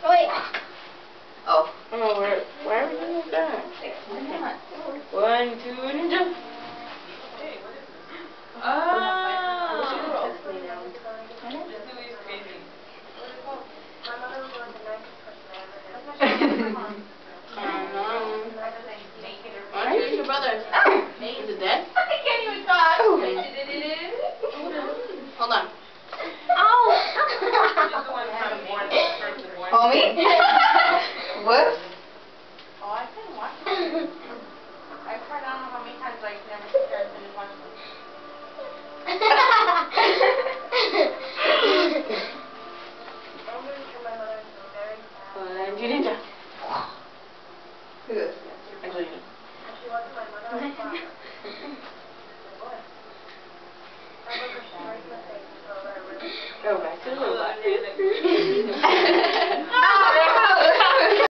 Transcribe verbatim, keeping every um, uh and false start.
Wait. Oh. Oh, where, where are we doing that? One, two, ninja. Oh. Where's your brother? Is it dead? I can't even talk. Oh. Hold on. Ow. Homie? What? Oh, I can watch it. I've tried, I don't know how many times, like, never sit there and finish watching it. Hola, Ninja.